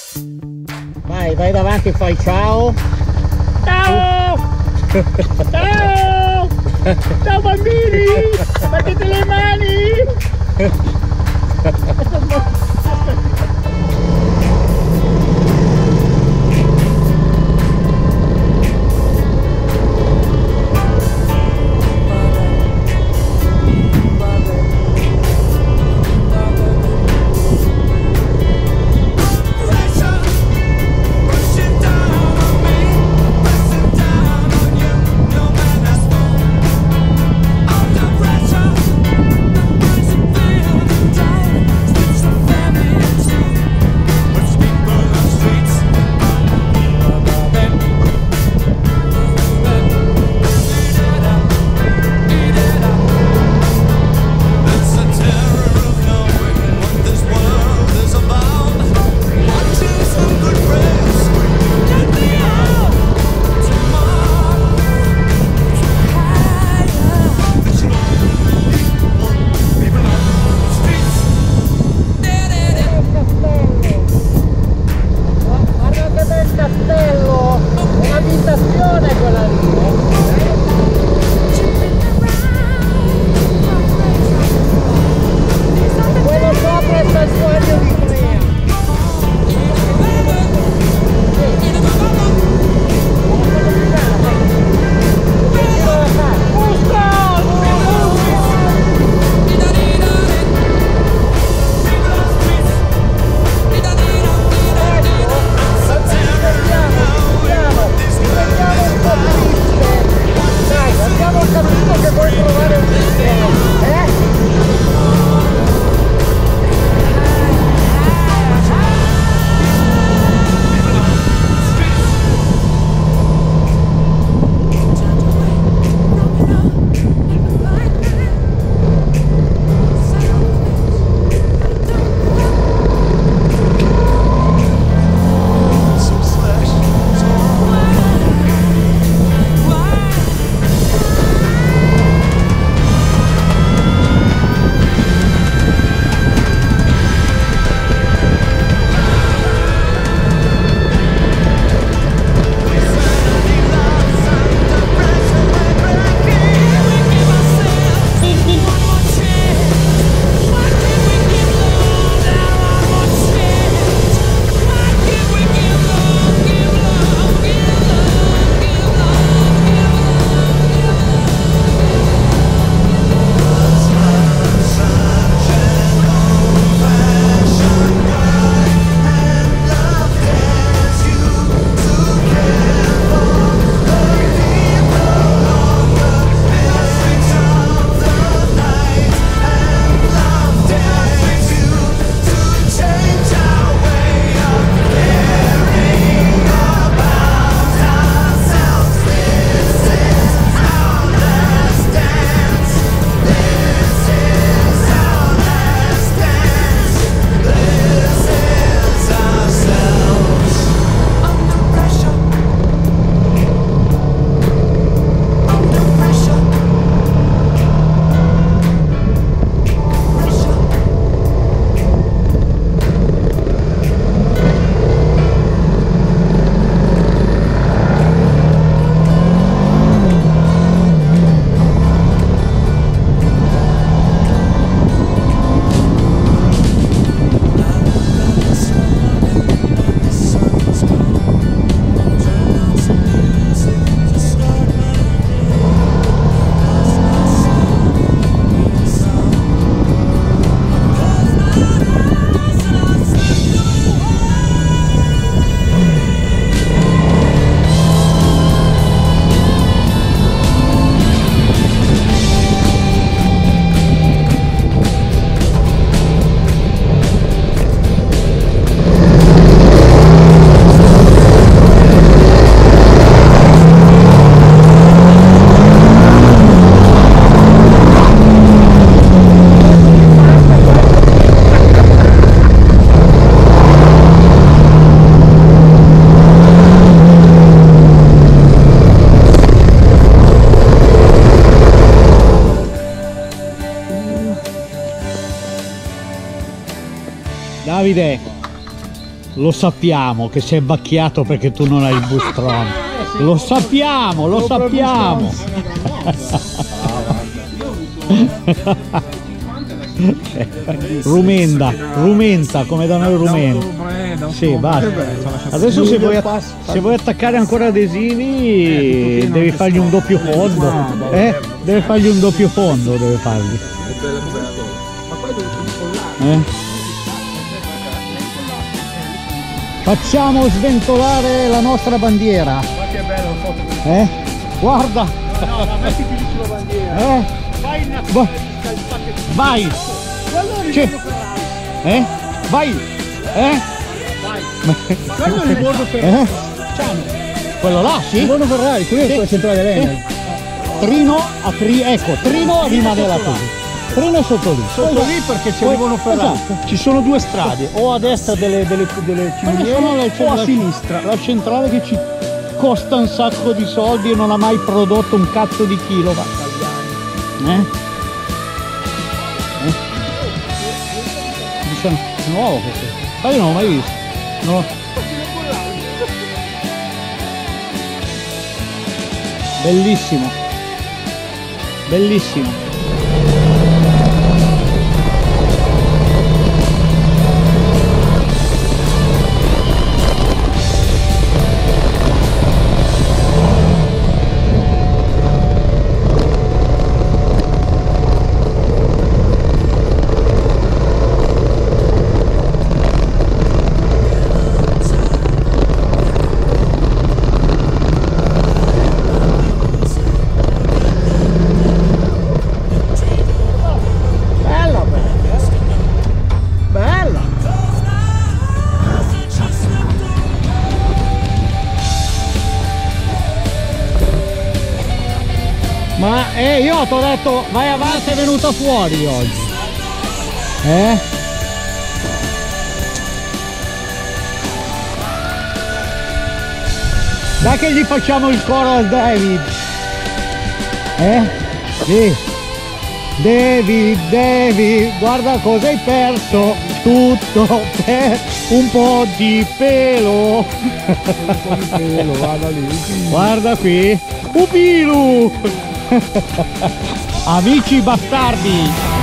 Vai davanti e fai ciao. Ciao! Ciao! Ciao bambini! Battete le mani! Davide, Lo sappiamo che sei bacchiato perché tu non hai il bustrone. Lo sappiamo, lo sappiamo. Rumenta come da noi rumenta. Sì, basta. Adesso se vuoi attaccare ancora adesivi devi fargli un doppio fondo. Deve fargli un doppio fondo, deve fargli. Facciamo sventolare la nostra bandiera. Ma che bello foto. Guarda. No, ma mettiti lì sulla bandiera. Vai in Vai. Vai. Quello è il bordo Ferrari. Quello là, sì. Il bordo Ferrari, questo è la centrale dell'Enel. Trino ecco, Trino rimane là così. Trino è sotto lì. Sotto lì perché c'è il Bono Ferrari. Esatto. Ci sono due strade, o a destra delle ciminiere o a sinistra. La centrale che ci costa un sacco di soldi e non ha mai prodotto un cazzo di kilowatt. Nuovo questo. Ma io non l'ho mai visto. No. Bellissimo. Bellissimo. Ma io ti ho detto vai avanti, è venuta fuori oggi. Dai che gli facciamo il coro al David. Sì. David, guarda cosa hai perso. Tutto per un po' di pelo. Guarda lì. Guarda qui. Upilu. Amici bastardi.